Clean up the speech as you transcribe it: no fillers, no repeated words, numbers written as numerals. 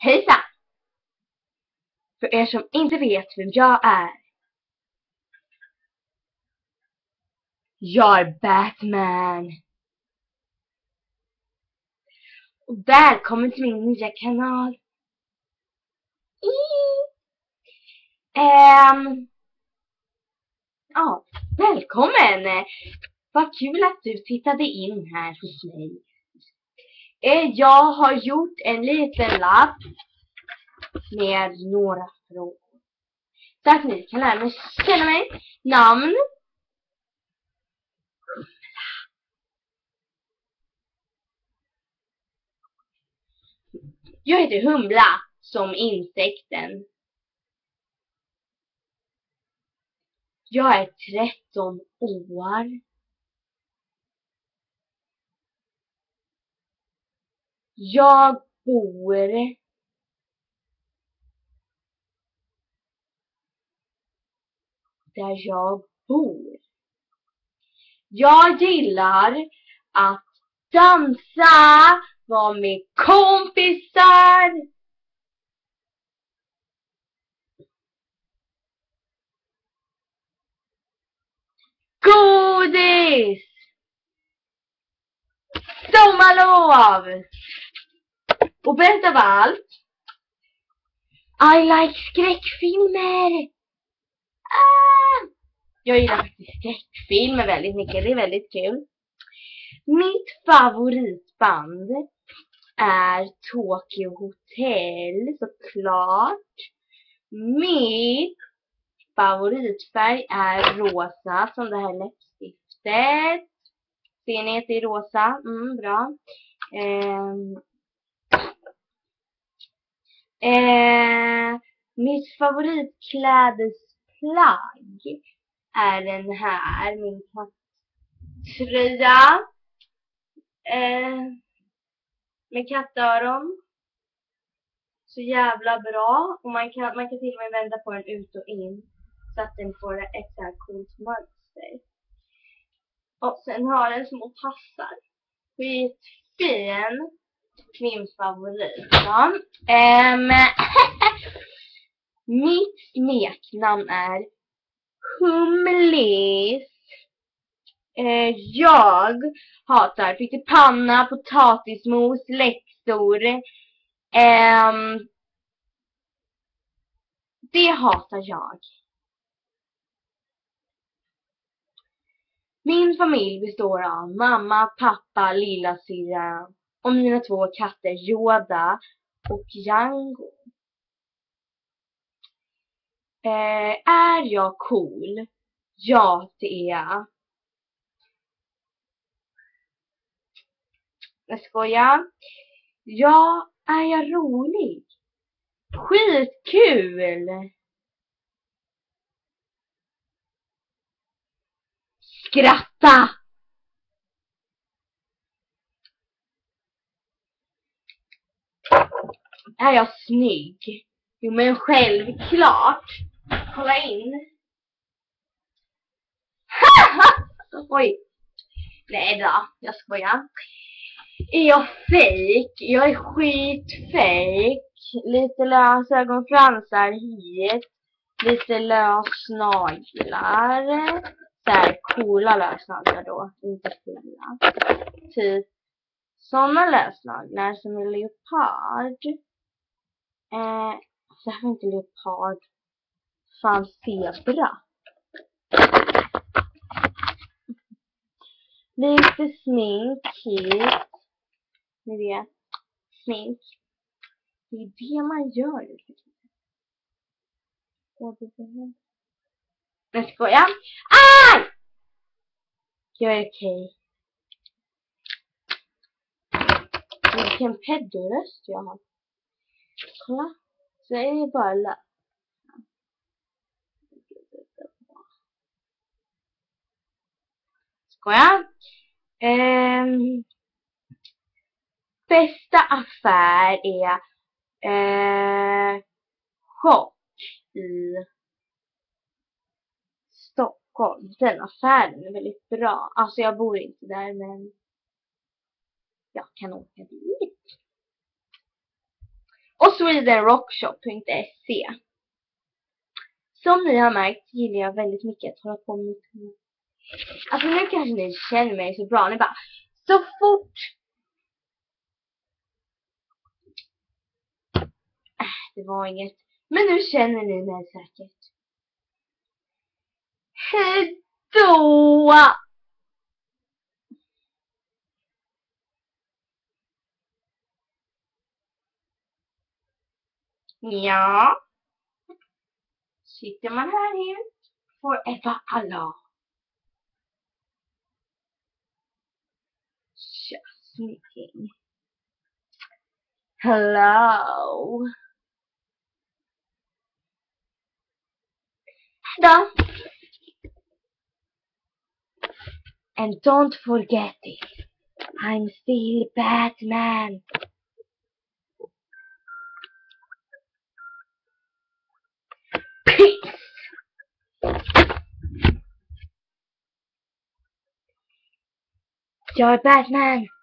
Hejsan! För er som inte vet vem jag är. Jag är Batman. Och välkommen till min nya kanal. Ja, välkommen! Vad kul att du tittade in här hos mig. Jag har gjort en liten lapp med några frågor. Så att ni kan lära mig känna mig. Namn. Jag heter Humla som insekten. Jag är 13 år. Jag bor där jag bor. Jag gillar att dansa, vara med kompisar. Godis! Sommarlov! Och bäst av allt, I like skräckfilmer. Jag gillar faktiskt skräckfilmer väldigt mycket, det är väldigt kul. Mitt favoritband är Tokyo Hotel, såklart. Mitt favoritfärg är rosa, som det här läppstiftet. Ser ni att det är rosa? Bra. Mitt favoritklädesplagg är den här, min katttröja. Med kattöron. Så jävla bra. Och man kan till och med vända på den ut och in. Så att den får ett så här coolt mönster. Och sen har den små tassar. Skitfin. Min favorit. Ja. Mitt smeknamn är Humlis. Jag hatar pyttipanna, potatismos, läxor. Det hatar jag. Min familj består av mamma, pappa, lillasyrra och mina 2 katter Yoda och Django. Är jag cool? Ja, det är jag. Jag skojar. Ja, är jag rolig? Skitkul! Skratta! Är jag snygg? Jo, men självklart. Kolla in. Oj. Nej då, jag skojar. Är jag fake? Jag är skitfake. Lite lös ögonfransar hit. Lite lösnaglar. Såhär coola lösnaglar då. Inte fula. Typ såna lösnaglar som är leopard. Så här är inte leopard. Fan, zebra. Lite smink hit. Ni vet, smink. Det är det man gör. Jag skojar. Aj! Jag är okej. Vilken peddoröst jag har. Kolla. Så är det bara lös. Skojar. Bästa affär är Chock i Stockholm. Den affären är väldigt bra. Alltså jag bor inte där, men jag kan åka dit. Och swedenrockshop.se. Som ni har märkt gillar jag väldigt mycket att hålla på med. Alltså nu kanske ni känner mig så bra. Ni bara, så fort det var inget. Men nu känner ni mig säkert. Hejdå! Ja. Sitter man här helt forever alone. Just meeting. Hello. Då. And don't forget it. I'm still Batman. Peace. Jag är Batman.